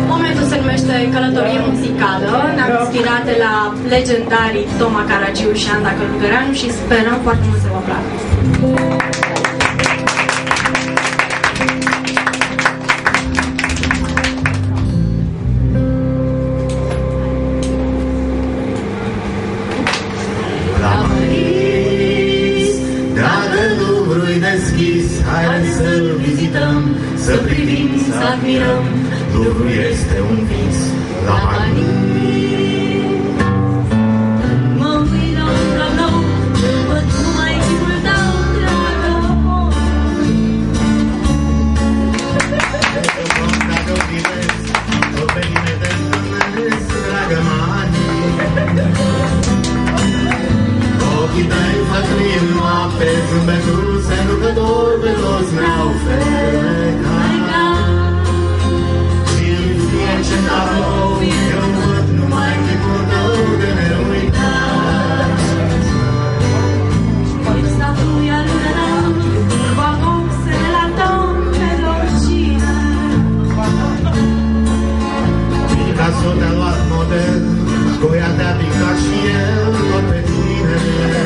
Momentul se numește Călătorie muzicală. Ne-am inspirat de la legendarii Toma Caragiu și Anda Călugăreanu și sperăm foarte mult să vă placă. Hai să-l vizităm, să privim, să admirăm, Louvre este un vis la Paris. Mă uit la un tablou, văd numai chipul tău, dragă. Dacă o privesc, pe mine te întâlnesc, dragă Mani. Ochii tăi fac prin noapte, zâmbetul seducător pe toți ne-au fermecat. Și-n fiecare tablou eu văd numai chipul tău de neuitat. Ești statuia lui Adam, Van Gogh se relatăm pe locine. Picasso te-a luat model, Goya te-a picat și el tot pe tine.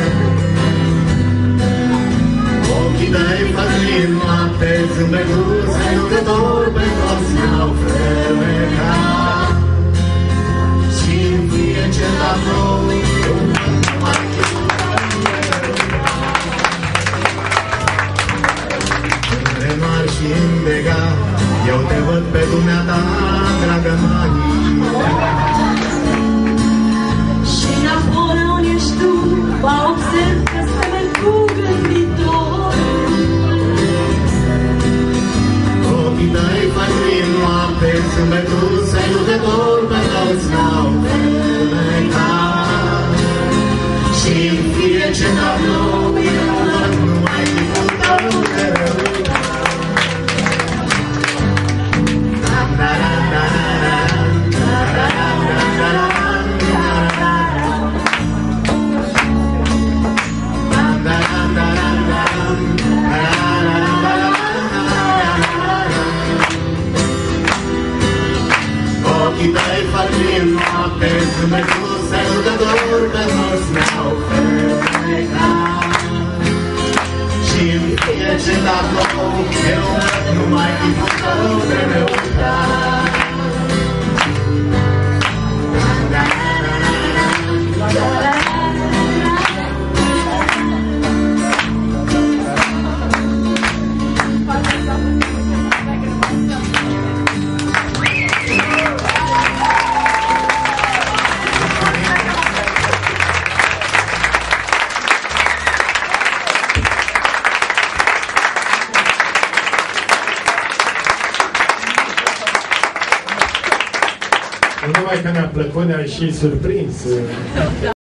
Ochii tăi fac prin noapte, zâmbetul seducător pe toți ne-au fermecat. Și-n fiecare tablou eu văd numai chipul tău de neuitat. Între mari și în Vega, eu te văd pe dumneata, dragă Mani. Și acolo unde ești tu, mă observ că se merg cu gânditor. Ochii tăi fac prin noapte, zâmbetul seducător pe toți ne-au fermecat. Și-n fiecare tablou eu văd numai chipul tău de neuitat. Ochii tăi fac prin noapte, zâmbetul seducător pe toți ne-au fermecat. Și-n fiecare tablou eu văd numai chipul tău de neuitat. Nu numai că ne-a plăcut, ne-a și surprins.